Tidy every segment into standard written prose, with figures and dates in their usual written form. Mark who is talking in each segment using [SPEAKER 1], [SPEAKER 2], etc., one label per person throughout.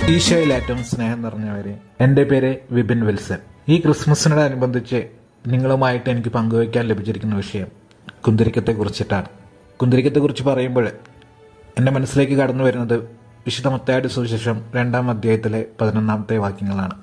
[SPEAKER 1] ഈശോയിൽ ഏറ്റവും സ്നേഹം നിറഞ്ഞവരെ, എൻ്റെ പേര് വിപിൻ വിൽസൺ. ഈ ക്രിസ്മസിനോടനുബന്ധിച്ച് നിങ്ങളുമായിട്ട് എനിക്ക് പങ്കുവയ്ക്കാൻ ലഭിച്ചിരിക്കുന്ന വിഷയം കുന്തിരിക്കത്തെക്കുറിച്ചിട്ടാണ്. കുന്തിരിക്കത്തെക്കുറിച്ച് പറയുമ്പോൾ എൻ്റെ മനസ്സിലേക്ക് കടന്നു വരുന്നത് വിശുദ്ധ മത്തായിയുടെ സുവിശേഷം 2-ാം അധ്യായത്തിലെ 11-ാമത്തെ വാക്യങ്ങളാണ്.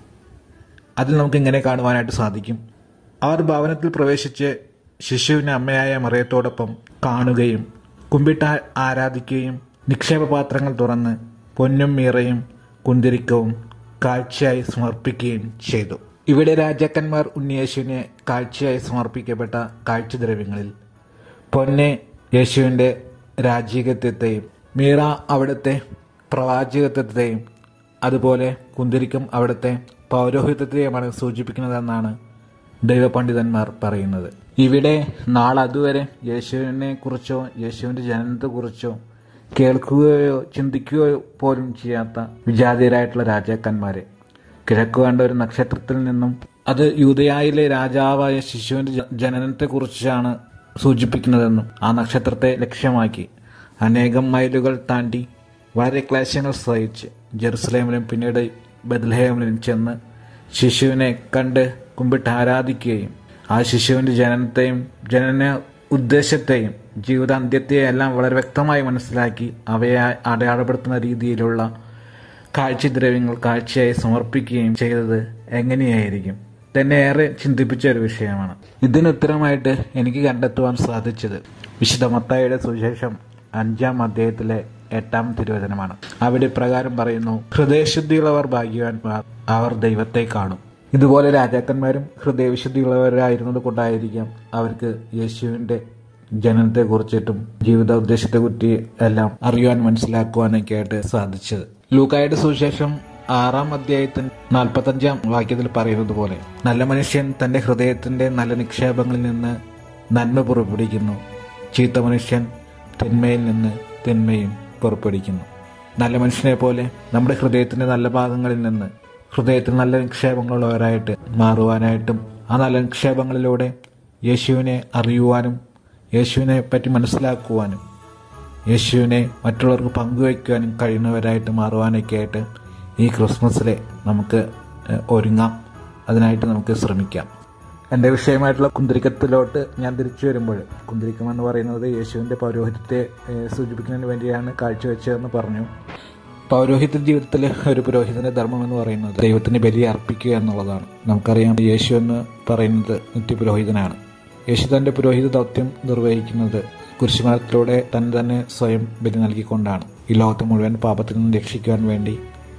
[SPEAKER 1] അതിൽ നമുക്ക് ഇങ്ങനെ കാണുവാനായിട്ട് സാധിക്കും: അവർ ഭവനത്തിൽ പ്രവേശിച്ച് ശിശുവിനെ അമ്മയായ മറിയത്തോടൊപ്പം കാണുകയും കുമ്പിട്ട് ആരാധിക്കുകയും നിക്ഷേപപാത്രങ്ങൾ തുറന്ന് പൊന്നും മീറയും കുന്തിരിക്കവും കാഴ്ചയായി സമർപ്പിക്കുകയും ചെയ്തു. ഇവിടെ രാജാക്കന്മാർ ഉണ്ണിയേശുവിനെ കാഴ്ചയായി സമർപ്പിക്കപ്പെട്ട കാഴ്ചദ്രവ്യങ്ങളിൽ പൊന്ന് യേശുവിൻ്റെ രാജീകത്വത്തെയും, മീറ അവിടുത്തെ പ്രവാചകത്വത്തെയും, അതുപോലെ കുന്തിരിക്കം അവിടുത്തെ പൗരോഹിത്യത്തെയുമാണ് സൂചിപ്പിക്കുന്നതെന്നാണ് ദൈവപണ്ഡിതന്മാർ പറയുന്നത്. ഇവിടെ നാളതുവരെ യേശുവിനെ കുറിച്ചോ യേശുവിൻ്റെ ജനനത്തെക്കുറിച്ചോ കേൾക്കുകയോ ചിന്തിക്കുകയോ പോലും ചെയ്യാത്ത വിജാതീയരായിട്ടുള്ള രാജാക്കന്മാരെ കിഴക്ക് കണ്ട ഒരു നക്ഷത്രത്തിൽ നിന്നും അത് യൂദയായിലെ രാജാവായ ശിശുവിൻ്റെ ജനനത്തെക്കുറിച്ചാണ് സൂചിപ്പിക്കുന്നതെന്നും ആ നക്ഷത്രത്തെ ലക്ഷ്യമാക്കി അനേകം മൈലുകൾ താണ്ടി വളരെ ക്ലേശങ്ങൾ സഹിച്ച് ജെറുസലേമിലും പിന്നീട് ബെത്ലഹേമിലും ചെന്ന് ശിശുവിനെ കണ്ട് കുമ്പിട്ട് ആരാധിക്കുകയും ആ ശിശുവിൻ്റെ ജനനത്തെയും ജനന ഉദ്ദേശത്തെയും ജീവിതാന്ത്യത്തെയും എല്ലാം വളരെ വ്യക്തമായി മനസ്സിലാക്കി അവയെ അടയാളപ്പെടുത്തുന്ന രീതിയിലുള്ള കാഴ്ചദ്രവ്യങ്ങൾ കാഴ്ചയായി സമർപ്പിക്കുകയും ചെയ്തത് എങ്ങനെയായിരിക്കും തന്നെ ഏറെ ചിന്തിപ്പിച്ച ഒരു വിഷയമാണ്. ഇതിനുത്തരമായിട്ട് എനിക്ക് കണ്ടെത്തുവാൻ സാധിച്ചത് വിശുദ്ധ മത്തായിയുടെ സുവിശേഷം 5-ാം അധ്യായത്തിലെ 8-ാം തിരുവചനമാണ്. അവിടെ പ്രകാരം പറയുന്നു: ഹൃദയശുദ്ധിയുള്ളവർ ഭാഗ്യവാന്മാർ, അവർ ദൈവത്തെ കാണും. ഇതുപോലെ രാജാക്കന്മാരും ഹൃദയവിശുദ്ധിയുള്ളവരായിരുന്നത് കൊണ്ടായിരിക്കാം അവർക്ക് യേശുവിൻ്റെ ജനനത്തെക്കുറിച്ചിട്ടും ജീവിത ഉദ്ദേശത്തെക്കുറിച്ച് എല്ലാം അറിയുവാൻ മനസ്സിലാക്കുവാനൊക്കെ ആയിട്ട് സാധിച്ചത്. ലൂക്കായുടെ സുവിശേഷം 6-ാം അധ്യായത്തിൽ 45-ാം വാക്യത്തിൽ പറയുന്നത് പോലെ നല്ല മനുഷ്യൻ തൻ്റെ ഹൃദയത്തിൻ്റെ നല്ല നിക്ഷേപങ്ങളിൽ നിന്ന് നന്മ പുറപ്പെടുവിക്കുന്നു, ചീത്ത മനുഷ്യൻ തിന്മയിൽ നിന്ന് തിന്മയും പുറപ്പെടുവിക്കുന്നു. നല്ല മനുഷ്യനെ പോലെ നമ്മുടെ ഹൃദയത്തിൻ്റെ നല്ല ഭാഗങ്ങളിൽ നിന്ന് ഹൃദയത്തിൽ നല്ല നിക്ഷേപങ്ങളുള്ളവരായിട്ട് മാറുവാനായിട്ടും ആ നല്ല നിക്ഷേപങ്ങളിലൂടെ യേശുവിനെ അറിയുവാനും യേശുവിനെ പറ്റി മനസ്സിലാക്കുവാനും യേശുവിനെ മറ്റുള്ളവർക്ക് പങ്കുവയ്ക്കുവാനും കഴിയുന്നവരായിട്ട് മാറുവാനൊക്കെ ആയിട്ട് ഈ ക്രിസ്മസിലെ നമുക്ക് ഒരുങ്ങാം. അതിനായിട്ട് നമുക്ക് ശ്രമിക്കാം. എൻ്റെ വിഷയമായിട്ടുള്ള കുന്തിരിക്കത്തിലോട്ട് ഞാൻ തിരിച്ചു വരുമ്പോൾ, കുന്തിരിക്കം എന്ന് പറയുന്നത് യേശുവിൻ്റെ പൗരോഹിത്യത്തെ സൂചിപ്പിക്കുന്നതിന് വേണ്ടിയാണ് കാഴ്ചവെച്ചതെന്ന് പറഞ്ഞു. പൗരോഹിത്യ ജീവിതത്തിൽ ഒരു പുരോഹിതന്റെ ധർമ്മം എന്ന് പറയുന്നത് ദൈവത്തിന് ബലി അർപ്പിക്കുക എന്നുള്ളതാണ്. നമുക്കറിയാം, യേശു എന്ന് പറയുന്നത് നിത്യപുരോഹിതനാണ്. യേശു തൻ്റെ പുരോഹിത ദൗത്യം നിർവഹിക്കുന്നത് കുരിശുമരണത്തിലൂടെ തന്നെ സ്വയം ബലി നൽകിക്കൊണ്ടാണ്. ഈ ലോകത്തെ മുഴുവൻ പാപത്തിൽ നിന്ന് രക്ഷിക്കുവാൻ വേണ്ടി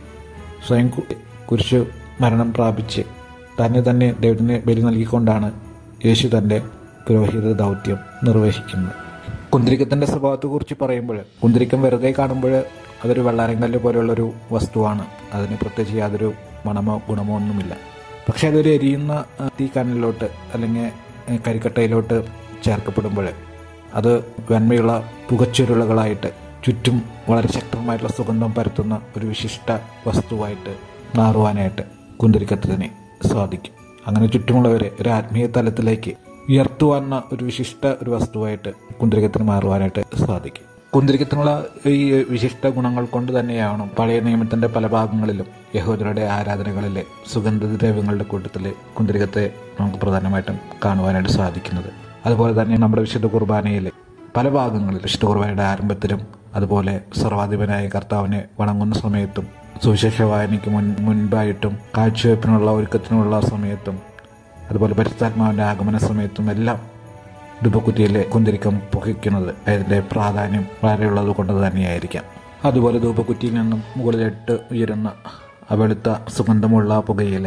[SPEAKER 1] സ്വയം കുരിശു മരണം പ്രാപിച്ച് തന്നെ ദൈവത്തിന് ബലി നൽകിക്കൊണ്ടാണ് യേശു തൻ്റെ പുരോഹിത ദൗത്യം നിർവഹിക്കുന്നത്. കുന്തിരിക്കത്തിൻ്റെ സ്വഭാവത്തെക്കുറിച്ച് പറയുമ്പോൾ, കുന്തിരിക്കം വെറുതെ കാണുമ്പോൾ അതൊരു വെള്ളാരങ്കല്ല് പോലെയുള്ളൊരു വസ്തുവാണ്. അതിന് പ്രത്യേകിച്ച് യാതൊരു മണമോ ഗുണമോ ഒന്നുമില്ല. പക്ഷെ അതൊരു എരിയുന്ന തീക്കനലിലോട്ട് അല്ലെങ്കിൽ കരിക്കട്ടയിലോട്ട് ചേർക്കപ്പെടുമ്പോൾ അത് വെണ്മയുള്ള പുകച്ചുരുളകളായിട്ട് ചുറ്റും വളരെ ശക്തമായിട്ടുള്ള സുഗന്ധം പരത്തുന്ന ഒരു വിശിഷ്ട വസ്തുവായിട്ട് മാറുവാനായിട്ട് കുന്തിരിക്കത്തിന് സാധിക്കും. അങ്ങനെ ചുറ്റുമുള്ളവരെ ഒരു ആത്മീയ തലത്തിലേക്ക് ഉയർത്തുവാന്ന ഒരു വിശിഷ്ട ഒരു വസ്തുവായിട്ട് കുന്തിരിക്കത്തിന് മാറുവാനായിട്ട് സാധിക്കും. കുന്തിരിക്കത്തിനുള്ള ഈ വിശിഷ്ട ഗുണങ്ങൾ കൊണ്ട് തന്നെയാണ് പഴയ നിയമത്തിന്റെ പല ഭാഗങ്ങളിലും യഹൂദരുടെ ആരാധനകളിലെ സുഗന്ധദ്രവ്യങ്ങളുടെ കൂട്ടത്തിൽ കുന്തിരിക്കത്തെ നമുക്ക് പ്രധാനമായിട്ടും കാണുവാനായിട്ട് സാധിക്കുന്നത്. അതുപോലെ തന്നെ നമ്മുടെ വിശുദ്ധ കുർബാനയിലെ പല ഭാഗങ്ങളിൽ, വിശുദ്ധ കുർബാനയുടെ ആരംഭത്തിലും അതുപോലെ സർവാധിപനായ കർത്താവിനെ വണങ്ങുന്ന സമയത്തും സുവിശേഷ വായനയ്ക്ക് മുൻപായിട്ടും കാഴ്ചവെപ്പിനുള്ള ഒരുക്കത്തിനുള്ള സമയത്തും അതുപോലെ പരിശുദ്ധാത്മാവിൻ്റെ ആഗമന സമയത്തും എല്ലാം ധൂപക്കുറ്റിയിലെ കുന്തിരിക്കം പുകയ്ക്കുന്നത് അതിൻ്റെ പ്രാധാന്യം വളരെയുള്ളത് കൊണ്ട് തന്നെയായിരിക്കാം. അതുപോലെ ധൂപക്കുറ്റിയിൽ നിന്നും മുകളിലിട്ട് ഉയരുന്ന വെളുത്ത സുഗന്ധമുള്ള പുകയിലെ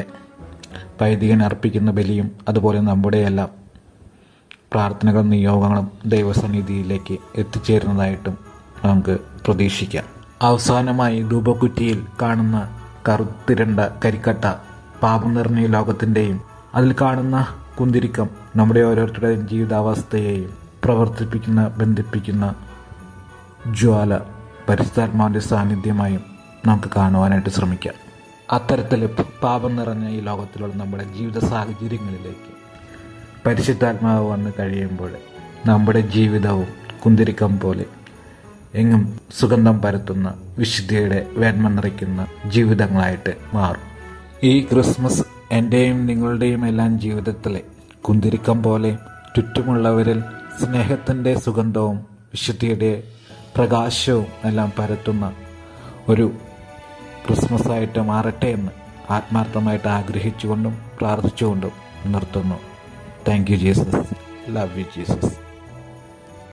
[SPEAKER 1] വൈദികൻ അർപ്പിക്കുന്ന ബലിയും അതുപോലെ നമ്മുടെ എല്ലാം പ്രാർത്ഥനകളും നിയോഗങ്ങളും ദൈവസന്നിധിയിലേക്ക് എത്തിച്ചേരുന്നതായിട്ടും നമുക്ക് പ്രതീക്ഷിക്കാം. അവസാനമായി ധൂപക്കുറ്റിയിൽ കാണുന്ന കറുത്തിരണ്ട കരിക്കട്ട പാപം നിറഞ്ഞ ലോകത്തിൻ്റെയും അതിൽ കാണുന്ന കുന്തിരിക്കം നമ്മുടെ ഓരോരുത്തരുടെയും ജീവിതാവസ്ഥയെയും പ്രവർത്തിപ്പിക്കുന്ന ബന്ധിപ്പിക്കുന്ന ജ്വാല പരിശുദ്ധാത്മാവിൻ്റെ സാന്നിധ്യമായും നമുക്ക് കാണുവാനായിട്ട് ശ്രമിക്കാം. അത്തരത്തിൽ പാപം നിറഞ്ഞ ഈ ലോകത്തിലുള്ള നമ്മുടെ ജീവിത സാഹചര്യങ്ങളിലേക്ക് പരിശുദ്ധാത്മാവ് വന്ന് കഴിയുമ്പോൾ നമ്മുടെ ജീവിതവും കുന്തിരിക്കം പോലെ എങ്ങും സുഗന്ധം പരത്തുന്ന വിശുദ്ധിയുടെ വേന്മ നിറയ്ക്കുന്ന ജീവിതങ്ങളായിട്ട് മാറും. ഈ ക്രിസ്മസ് എൻ്റെയും നിങ്ങളുടെയും എല്ലാം ജീവിതത്തിലെ കുന്തിരിക്കം പോലെ ചുറ്റുമുള്ളവരിൽ സ്നേഹത്തിൻ്റെ സുഗന്ധവും വിശുദ്ധിയുടെ പ്രകാശവും എല്ലാം പരത്തുന്ന ഒരു ക്രിസ്മസായിട്ട് മാറട്ടെ എന്ന് ആത്മാർത്ഥമായിട്ട് ആഗ്രഹിച്ചുകൊണ്ടും പ്രാർത്ഥിച്ചുകൊണ്ടും നിർത്തുന്നു. Thank you Jesus. Love you Jesus.